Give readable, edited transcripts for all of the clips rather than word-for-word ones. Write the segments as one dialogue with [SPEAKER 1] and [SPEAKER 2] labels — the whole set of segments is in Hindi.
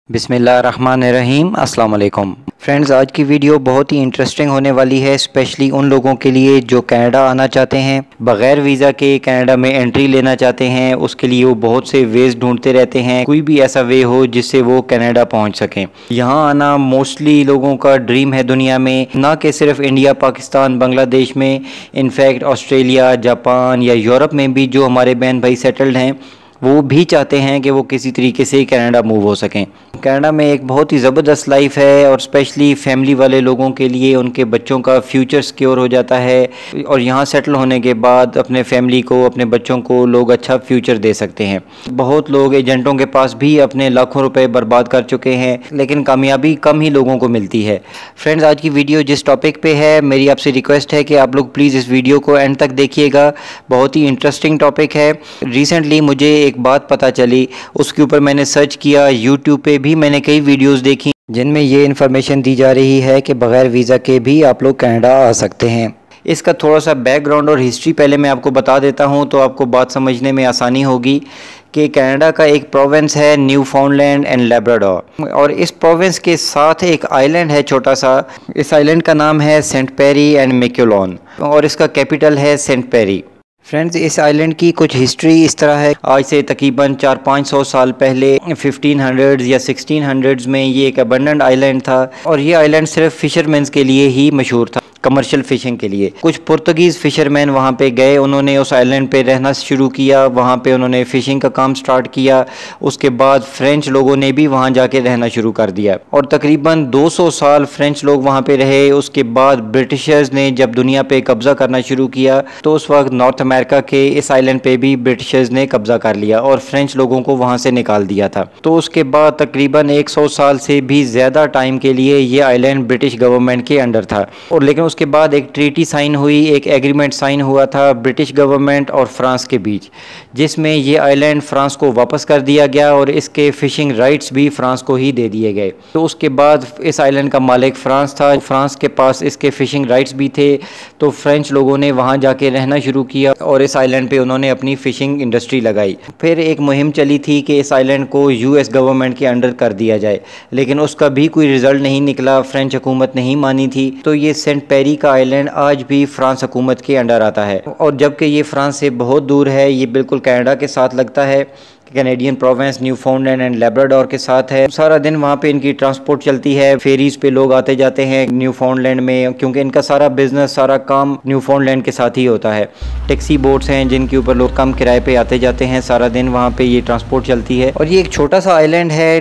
[SPEAKER 1] बिस्मिल्लाहिर्रहमानिर्रहीम अस्सलाम वालेकुम फ्रेंड्स, आज की वीडियो बहुत ही इंटरेस्टिंग होने वाली है, स्पेशली उन लोगों के लिए जो कनाडा आना चाहते हैं, बग़ैर वीज़ा के कनाडा में एंट्री लेना चाहते हैं। उसके लिए वो बहुत से वेज ढूंढते रहते हैं, कोई भी ऐसा वे हो जिससे वो कनाडा पहुंच सकें। यहाँ आना मोस्टली लोगों का ड्रीम है दुनिया में, ना कि सिर्फ इंडिया, पाकिस्तान, बांग्लादेश में, इनफैक्ट ऑस्ट्रेलिया, जापान या यूरोप में भी जो हमारे बहन भाई सेटल्ड हैं वो भी चाहते हैं कि वो किसी तरीके से कनाडा मूव हो सकें। कनाडा में एक बहुत ही ज़बरदस्त लाइफ है और स्पेशली फैमिली वाले लोगों के लिए उनके बच्चों का फ्यूचर सिक्योर हो जाता है और यहाँ सेटल होने के बाद अपने फैमिली को, अपने बच्चों को लोग अच्छा फ्यूचर दे सकते हैं। बहुत लोग एजेंटों के पास भी अपने लाखों रुपए बर्बाद कर चुके हैं, लेकिन कामयाबी कम ही लोगों को मिलती है। फ्रेंड्स, आज की वीडियो जिस टॉपिक पे है, मेरी आपसे रिक्वेस्ट है कि आप लोग प्लीज़ इस वीडियो को एंड तक देखिएगा। बहुत ही इंटरेस्टिंग टॉपिक है। रिसेंटली मुझे एक बात पता चली, उसके ऊपर मैंने सर्च किया, यूट्यूब पे भी मैंने कई वीडियोस देखी जिनमें ये इन्फॉर्मेशन दी जा रही है कि बग़ैर वीज़ा के भी आप लोग कनाडा आ सकते हैं। इसका थोड़ा सा बैकग्राउंड और हिस्ट्री पहले मैं आपको बता देता हूं तो आपको बात समझने में आसानी होगी कि कनाडा का एक प्रोविंस है न्यूफाउंडलैंड एंड लैब्राडोर, और इस प्रोविंस के साथ एक आइलैंड है छोटा सा। इस आइलैंड का नाम है सेंट पेरी एंड मिक्योलॉन और इसका कैपिटल है सेंट पेरी। फ्रेंड्स, इस आइलैंड की कुछ हिस्ट्री इस तरह है। आज से तकरीबन 400-500 साल पहले 1500s या 1600s में ये एक अबंडेंट आइलैंड था और ये आइलैंड सिर्फ फिशरमैन्स के लिए ही मशहूर था, कमर्शियल फ़िशिंग के लिए। कुछ पुर्तगीज़ फ़िशरमैन वहाँ पे गए, उन्होंने उस आइलैंड पे रहना शुरू किया, वहाँ पे उन्होंने फ़िशिंग का काम स्टार्ट किया। उसके बाद फ्रेंच लोगों ने भी वहाँ जाके रहना शुरू कर दिया और तकरीबन 200 साल फ्रेंच लोग वहाँ पे रहे। उसके बाद ब्रिटिशर्स ने जब दुनिया पे कब्ज़ा करना शुरू किया तो उस वक्त नॉर्थ अमेरिका के इस आइलैंड पे भी ब्रिटिशर्स ने कब्ज़ा कर लिया और फ्रेंच लोगों को वहाँ से निकाल दिया था। तो उसके बाद तकरीबन 100 साल से भी ज़्यादा टाइम के लिए ये आइलैंड ब्रिटिश गवर्नमेंट के अंडर था। और लेकिन उसके बाद एक ट्रीटी साइन हुई, एक एग्रीमेंट साइन हुआ था ब्रिटिश गवर्नमेंट और फ्रांस के बीच, जिसमें ये आइलैंड फ्रांस को वापस कर दिया गया और इसके फ़िशिंग राइट्स भी फ्रांस को ही दे दिए गए। तो उसके बाद इस आइलैंड का मालिक फ्रांस था, फ्रांस के पास इसके फ़िशिंग राइट्स भी थे। तो फ्रेंच लोगों ने वहाँ जाके रहना शुरू किया और इस आइलैंड पे उन्होंने अपनी फ़िशिंग इंडस्ट्री लगाई। फिर एक मुहिम चली थी कि इस आइलैंड को यूएस गवर्नमेंट के अंडर कर दिया जाए, लेकिन उसका भी कोई रिज़ल्ट नहीं निकला, फ्रेंच हुकूमत नहीं मानी थी। तो ये सेंट पेरी का आइलैंड आज भी फ्रांस हुकूमत के अंडर आता है और जबकि ये फ्रांस से बहुत दूर है, ये बिल्कुल कनाडा के साथ लगता है, Canadian province Newfoundland and Labrador के साथ है। सारा दिन वहाँ पे इनकी ट्रांसपोर्ट चलती है, फेरीज पे लोग आते जाते हैं न्यूफाउंडलैंड में, क्योंकि इनका सारा बिजनेस, सारा काम न्यूफाउंडलैंड के साथ ही होता है। टैक्सी बोट्स हैं जिनके ऊपर लोग कम किराए पे आते जाते हैं, सारा दिन वहाँ पे ये ट्रांसपोर्ट चलती है। और ये एक छोटा सा आइलैंड है,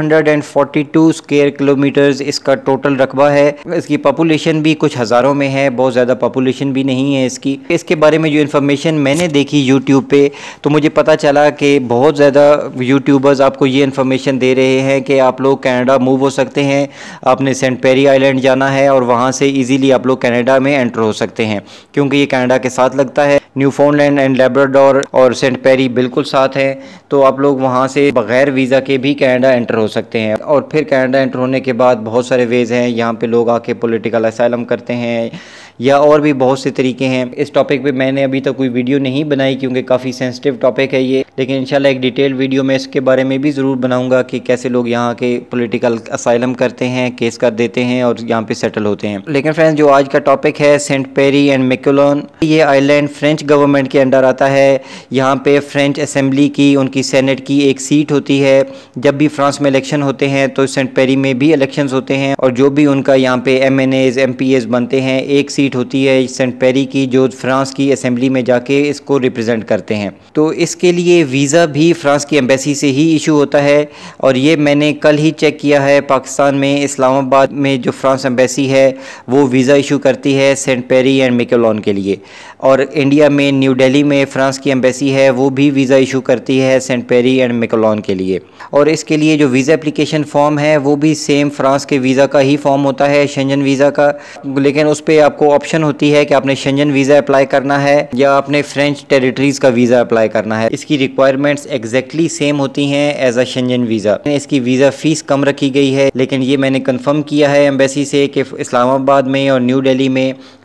[SPEAKER 1] 242 स्क्वायर किलोमीटर्स इसका टोटल रकबा है। इसकी पॉपुलेशन भी कुछ हज़ारों में है, बहुत ज़्यादा पॉपुलेशन भी नहीं है इसकी। इसके बारे में जो इन्फॉर्मेशन मैंने देखी यूट्यूब पे, तो मुझे पता चला कि बहुत ज़्यादा यूट्यूबर्स आपको ये इन्फॉर्मेशन दे रहे हैं कि आप लोग कनाडा मूव हो सकते हैं, आपने सेंट पेरी आइलैंड जाना है और वहाँ से इजीली आप लोग कनाडा में एंटर हो सकते हैं, क्योंकि ये कनाडा के साथ लगता है। न्यूफाउंडलैंड एंड लैब्राडोर और सेंट पेरी बिल्कुल साथ हैं, तो आप लोग वहाँ से बग़ैर वीज़ा के भी कनाडा एंटर हो सकते हैं। और फिर कनाडा एंटर होने के बाद बहुत सारे वेज़ हैं, यहाँ पे लोग आके पॉलिटिकल असाइलम करते हैं या और भी बहुत से तरीके हैं। इस टॉपिक पे मैंने अभी तक कोई वीडियो नहीं बनाई क्योंकि काफ़ी सेंसिटिव टॉपिक है ये, लेकिन इंशाल्लाह एक डिटेल वीडियो में इसके बारे में भी ज़रूर बनाऊंगा कि कैसे लोग यहाँ के पॉलिटिकल असाइलम करते हैं, केस कर देते हैं और यहाँ पे सेटल होते हैं। लेकिन फ्रेंड्स, जो आज का टॉपिक है सेंट पेरी एंड मिक्योलॉन, ये आइलैंड फ्रेंच गवर्नमेंट के अंडर आता है। यहाँ पे फ्रेंच असेंबली की, उनकी सेनेट की एक सीट होती है। जब भी फ्रांस में इलेक्शन होते हैं तो सेंट पेरी में भी इलेक्शन होते हैं और जो भी उनका यहाँ पे MNAs MPs बनते हैं, एक सीट होती है सेंट पेरी की जो फ्रांस की असेंबली में जाके इसको रिप्रेजेंट करते हैं। तो इसके लिए वीज़ा भी फ्रांस की एम्बेसी से ही इशू होता है और ये मैंने कल ही चेक किया है। पाकिस्तान में इस्लामाबाद में जो फ्रांस एम्बेसी है वो वीज़ा इशू करती है सेंट पेरी एंड मिक्योलॉन के लिए, और इंडिया में न्यू दिल्ली में फ्रांस की एम्बेसी है वो भी वीज़ा इशू करती है सेंट पेरी एंड मिक्योलॉन के लिए। और इसके लिए जो वीज़ा एप्लीकेशन फॉर्म है वो भी सेम फ्रांस के वीज़ा का ही फॉर्म होता है, शेंजन वीज़ा का, लेकिन उस पर आपको ऑप्शन होती है कि आपने शेंजन वीज़ा अप्लाई करना है या आपने फ्रेंच टेरिटरीज़ का वीज़ा अप्लाई करना है। इसकी रिक्वायरमेंट्स एग्जैक्टली सेम होती हैं एज अ शेंजन वीज़ा। इसकी वीज़ा फ़ीस कम रखी गई है, लेकिन ये मैंने कंफर्म किया है एम्बेसी से कि इस्लामाबाद में और न्यू दिल्ली में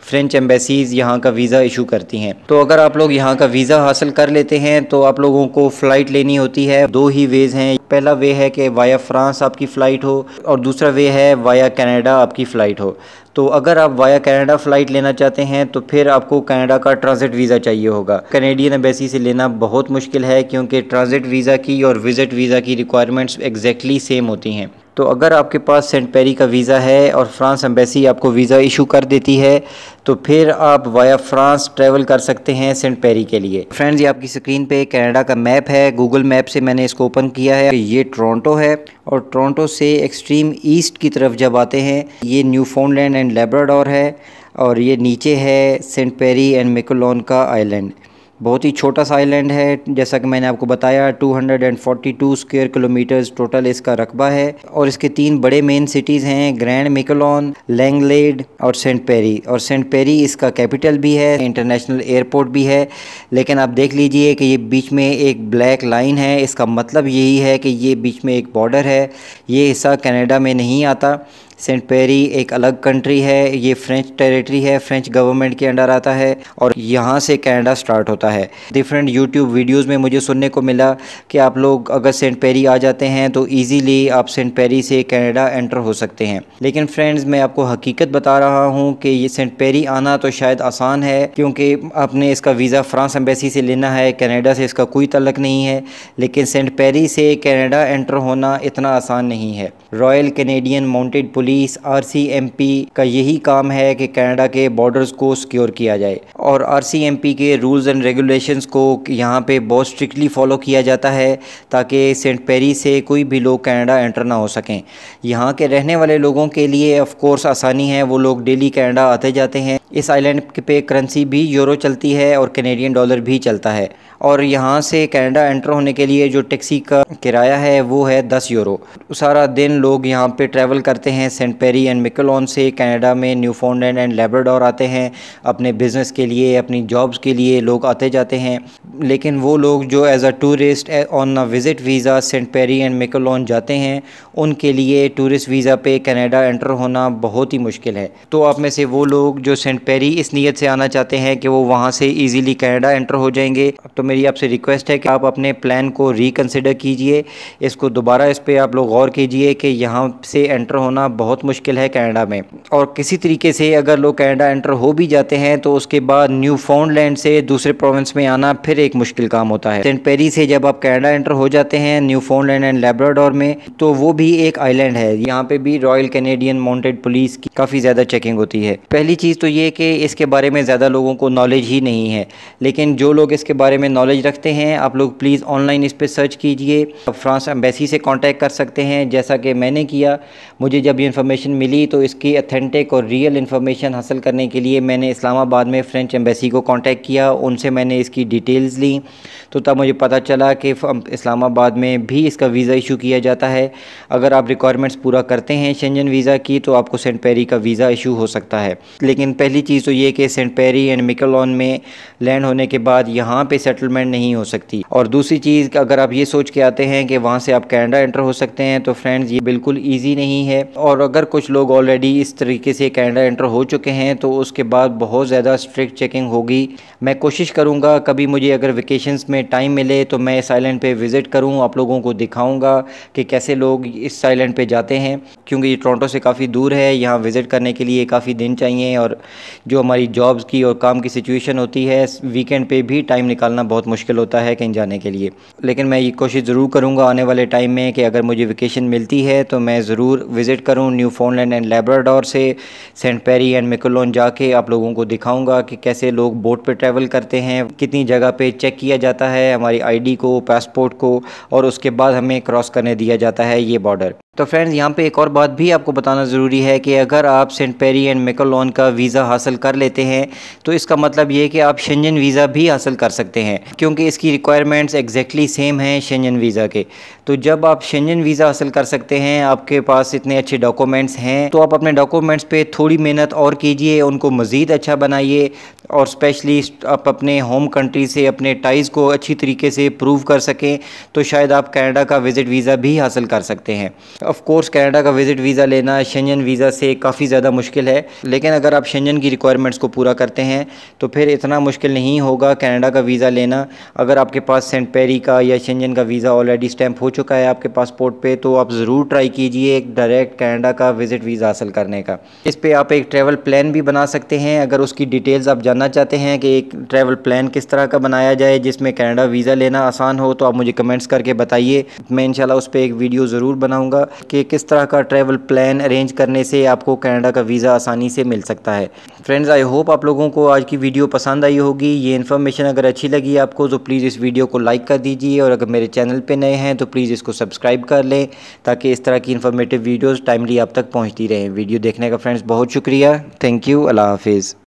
[SPEAKER 1] फ्रेंच एम्बेसीज़ यहाँ का वीज़ा इशू करती हैं। तो अगर आप लोग यहाँ का वीज़ा हासिल कर लेते हैं तो आप लोगों को फ़्लाइट लेनी होती है। दो ही वेज़ हैं, पहला वे है कि वाया फ्रांस आपकी फ़्लाइट हो और दूसरा वे है वाया कनाडा आपकी फ़्लाइट हो। तो अगर आप वाया कनाडा फ़्लाइट लेना चाहते हैं तो फिर आपको कनाडा का ट्रांजिट वीज़ा चाहिए होगा। कनेडियन एम्बेसी से लेना बहुत मुश्किल है क्योंकि ट्रांजिट वीज़ा की और विज़िट वीज़ा की रिक्वायरमेंट्स एग्जैक्टली सेम होती हैं। तो अगर आपके पास सेंट पेरी का वीज़ा है और फ्रांस एम्बेसी आपको वीज़ा इशू कर देती है तो फिर आप वाया फ्रांस ट्रैवल कर सकते हैं सेंट पेरी के लिए। फ्रेंड्स, ये आपकी स्क्रीन पे कनाडा का मैप है। गूगल मैप से मैंने इसको ओपन किया है। ये टोरंटो है और टोरंटो से एक्सट्रीम ईस्ट की तरफ जब आते हैं ये न्यूफाउंडलैंड एंड लेब्राडोर है और ये नीचे है सेंट पेरी एंड मिकेलॉन का आइलैंड। बहुत ही छोटा सा आइलैंड है, जैसा कि मैंने आपको बताया 242 स्क्वायर किलोमीटर्स टोटल इसका रकबा है और इसके 3 बड़े मेन सिटीज़ हैं, ग्रैंड मिकेलॉन, लैंगलेड और सेंट पेरी। और सेंट पेरी इसका कैपिटल भी है, इंटरनेशनल एयरपोर्ट भी है। लेकिन आप देख लीजिए कि ये बीच में एक ब्लैक लाइन है, इसका मतलब यही है कि ये बीच में एक बॉर्डर है। ये हिस्सा कनाडा में नहीं आता। सेंट पेरी एक अलग कंट्री है, ये फ्रेंच टेरिटरी है, फ्रेंच गवर्नमेंट के अंडर आता है और यहाँ से कनाडा स्टार्ट होता है। डिफरेंट यूट्यूब वीडियोस में मुझे सुनने को मिला कि आप लोग अगर सेंट पेरी आ जाते हैं तो इजीली आप सेंट पेरी से कनाडा एंटर हो सकते हैं। लेकिन फ्रेंड्स, मैं आपको हकीकत बता रहा हूँ कि ये सेंट पेरी आना तो शायद आसान है क्योंकि आपने इसका वीज़ा फ्रांस एम्बेसी से लेना है, कनाडा से इसका कोई तल्लक नहीं है। लेकिन सेंट पेरी से कनाडा एंटर होना इतना आसान नहीं है। Royal Canadian Mounted Police RCMP का यही काम है कि कनाडा के बॉर्डर्स को सिक्योर किया जाए और RCMP के रूल्स एंड रेगुलेशंस को यहाँ पे बहुत स्ट्रिक्टली फॉलो किया जाता है ताकि सेंट पेरी से कोई भी लोग कनाडा एंटर ना हो सकें। यहाँ के रहने वाले लोगों के लिए ऑफ कोर्स आसानी है, वो लोग डेली कनाडा आते जाते हैं। इस आइलैंड पे करेंसी भी यूरो चलती है और कैनेडियन डॉलर भी चलता है और यहाँ से कनाडा एंटर होने के लिए जो टैक्सी का किराया है वो है 10 यूरो। सारा दिन लोग यहाँ पे ट्रैवल करते हैं। सेंट पेरी एंड मिकेलॉन से कनाडा में न्यूफाउंडलैंड एंड लेब्राडोर आते हैं अपने बिज़नेस के लिए, अपनी जॉब्स के लिए लोग आते जाते हैं। लेकिन वो लोग जो as a tourist on a visit visa Saint Pierre and Miquelon जाते हैं उनके लिए टूरिस्ट वीज़ा पे कनाडा एंटर होना बहुत ही मुश्किल है। तो आप में से वो लोग जो सेंट पेरी इस नीयत से आना चाहते हैं कि वो वहाँ से ईज़िली कनाडा एंटर हो जाएंगे, तो मेरी आपसे रिक्वेस्ट है कि आप अपने प्लान को रिकन्सिडर कीजिए, इसको दोबारा इस पे आप लोग गौर कीजिए कि यहाँ से एंटर होना बहुत मुश्किल है कनाडा में। और किसी तरीके से अगर लोग कनाडा एंटर हो भी जाते हैं तो उसके बाद न्यूफाउंडलैंड से दूसरे प्रोविंस में आना फिर एक मुश्किल काम होता है। सेंट पेरी से जब आप कनाडा एंटर हो जाते हैं न्यूफाउंडलैंड एंड लेब्राडोर में, तो वो भी एक आइलैंड है। यहाँ पे भी रॉयल कैनेडियन माउंटेड पुलिस की काफ़ी ज़्यादा चेकिंग होती है। पहली चीज़ तो ये कि इसके बारे में ज़्यादा लोगों को नॉलेज ही नहीं है, लेकिन जो लोग इसके बारे में नॉलेज रखते हैं आप लोग प्लीज़ ऑनलाइन इस पर सर्च कीजिए। आप फ्रांस एम्बेसी से कांटेक्ट कर सकते हैं जैसा कि मैंने किया। मुझे जब ये इन्फॉर्मेशन मिली तो इसकी अथेंटिक और रियल इन्फॉर्मेशन हासिल करने के लिए मैंने इस्लामाबाद में फ़्रेंच एम्बेसी को कांटेक्ट किया, उनसे मैंने इसकी डिटेल्स ली। तो तब मुझे पता चला कि इस्लामाबाद में भी इसका वीज़ा इशू किया जाता है। अगर आप रिक्वायरमेंट्स पूरा करते हैं शेंजन वीज़ा की तो आपको सेंट पेरी का वीज़ा इशू हो सकता है। लेकिन पहली चीज़ तो ये कि सेंट पेरी एंड मिकेलॉन में लैंड होने के बाद यहाँ पे सेटलमेंट नहीं हो सकती। और दूसरी चीज़, अगर आप ये सोच के आते हैं कि वहाँ से आप कनाडा एंटर हो सकते हैं तो फ्रेंड्स ये बिल्कुल ईजी नहीं है। और अगर कुछ लोग ऑलरेडी इस तरीके से कनाडा एंटर हो चुके हैं तो उसके बाद बहुत ज़्यादा स्ट्रिक्ट चेकिंग होगी। मैं कोशिश करूँगा कभी मुझे अगर वेकेशंस में टाइम मिले तो मैं इस आइलैंड पे विज़िट करूँ, आप लोगों को दिखाऊँगा कि कैसे लोग इस आइलैंड पे जाते हैं, क्योंकि ये टोरंटो से काफ़ी दूर है। यहाँ विज़िट करने के लिए काफ़ी दिन चाहिए और जो हमारी जॉब्स की और काम की सिचुएशन होती है वीकेंड पे भी टाइम निकालना बहुत मुश्किल होता है कहीं जाने के लिए। लेकिन मैं ये कोशिश ज़रूर करूँगा आने वाले टाइम में कि अगर मुझे वेकेशन मिलती है तो मैं ज़रूर विज़िट करूँ न्यूफाउंडलैंड एंड लेब्राडोर से सेंट पेरी एंड मिकेलॉन जाके आप लोगों को दिखाऊँगा कि कैसे लोग बोट पर ट्रैवल करते हैं, कितनी जगह पर चेक किया जाता है हमारी ID को, पासपोर्ट को, और उसके बाद हमें क्रॉस करने दिया जाता है ये बॉर्डर। तो फ्रेंड्स, यहाँ पे एक और बात भी आपको बताना ज़रूरी है कि अगर आप सेंट पेरी एंड मिकेलॉन का वीज़ा हासिल कर लेते हैं तो इसका मतलब ये है कि आप शेंजन वीज़ा भी हासिल कर सकते हैं, क्योंकि इसकी रिक्वायरमेंट्स एग्जैक्टली सेम हैं शेंजन वीज़ा के। तो जब आप शेंजन वीज़ा हासिल कर सकते हैं, आपके पास इतने अच्छे डॉक्यूमेंट्स हैं, तो आप अपने डॉक्यूमेंट्स पे थोड़ी मेहनत और कीजिए, उनको मज़ीद अच्छा बनाइए और स्पेशली आप अपने होम कंट्री से अपने टाइज़ को अच्छी तरीके से प्रूव कर सकें तो शायद आप कनाडा का विज़िट वीज़ा भी हासिल कर सकते हैं। ऑफ कोर्स कनाडा का विज़िट वीज़ा लेना शेंजन वीज़ा से काफ़ी ज़्यादा मुश्किल है, लेकिन अगर आप शेंजन की रिक्वायरमेंट्स को पूरा करते हैं तो फिर इतना मुश्किल नहीं होगा कनाडा का वीज़ा लेना। अगर आपके पास सेंट पेरी का या शेंजन का वीज़ा ऑलरेडी स्टैंप हो चुका है आपके पासपोर्ट पे, तो आप ज़रूर ट्राई कीजिए एक डायरेक्ट कनाडा का विज़िट वीज़ा हासिल करने का। इस पर आप एक ट्रैवल प्लान भी बना सकते हैं। अगर उसकी डिटेल्स आप जानना चाहते हैं कि एक ट्रैवल प्लान किस तरह का बनाया जाए जिसमें कनाडा वीज़ा लेना आसान हो, तो आप मुझे कमेंट्स करके बताइए। मैं इंशाल्लाह उस पर एक वीडियो ज़रूर बनाऊंगा कि किस तरह का ट्रैवल प्लान अरेंज करने से आपको कनाडा का वीज़ा आसानी से मिल सकता है। फ्रेंड्स, आई होप आप लोगों को आज की वीडियो पसंद आई होगी। ये इन्फॉर्मेशन अगर अच्छी लगी आपको तो प्लीज़ इस वीडियो को लाइक कर दीजिए, और अगर मेरे चैनल पे नए हैं तो प्लीज़ इसको सब्सक्राइब कर लें ताकि इस तरह की इन्फॉर्मेटिव वीडियोज़ टाइमली आप तक पहुँचती रहें। वीडियो देखने का फ्रेंड्स बहुत शुक्रिया। Thank you. अल्लाह हाफिज़।